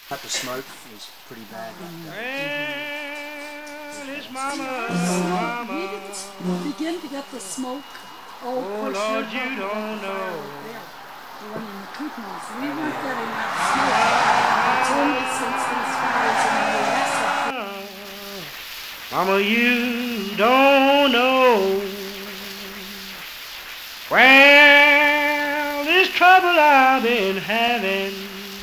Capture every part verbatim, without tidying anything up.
But the smoke was pretty bad. Well, it's mama, So we mama. didn't begin to get the smoke. Oh, of Oh course, Lord, you're you talking don't about the fire know. out there. The one in the Kootenays. We weren't getting that smoke. It's only since these fires in the U S have Mama, you don't know. Well, this trouble I've been having,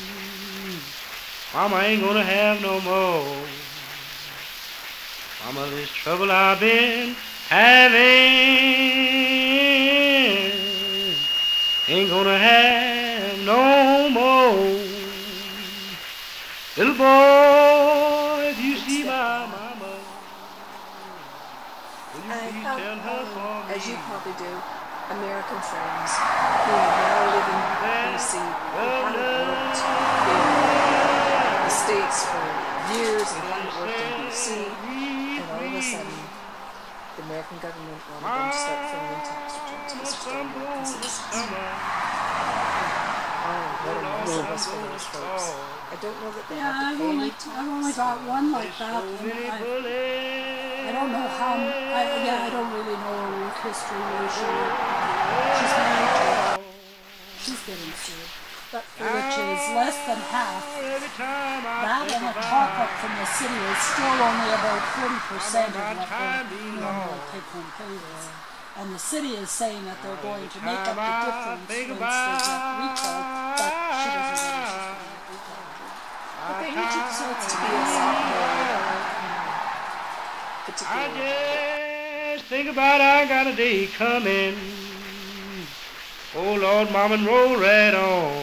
Mama ain't gonna have no more. Mama, this trouble I've been having ain't gonna have no more. Little boy, if you see my mama, will you I please have, tell her um, for me? as you probably do, American friends who now live in B C, who haven't worked in the States for years and haven't worked in B C, and all of a sudden the American government wanted them to start filling in tax returns because they're still American citizens. Oh, what a mess it was for those folks. I don't know that they Yeah, have to I've pay only, any tax. I've only got one like that, and I, I don't know how, I, yeah, I don't really know her work history, where she, she's married to, she's getting sued, but which is less than half. That and a top-up from the city is still only about forty percent of what the normal take-home pay is. And the city is saying that they're going to make up the difference once they get recalled, but she doesn't know if she's going to get recalled. But they need to start to be a lot more particular. I just think about I got a day coming. Oh Lord, Mom, and roll right on.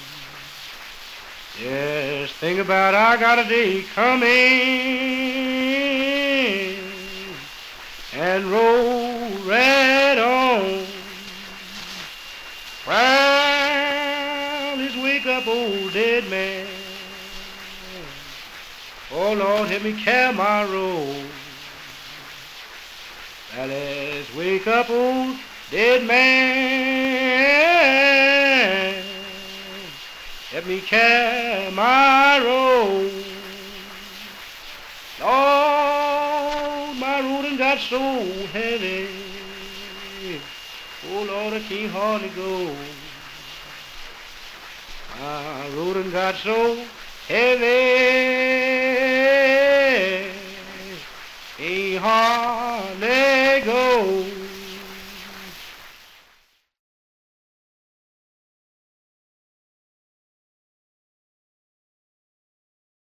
Yes, think about I got a day coming and roll right on. Well, let's wake up, old dead man. Oh Lord, help me carry my road. Now let's wake up, old dead man. Help me carry my road. Lord, my road done got so heavy. Oh Lord, I can't hardly go. My road done got so heavy.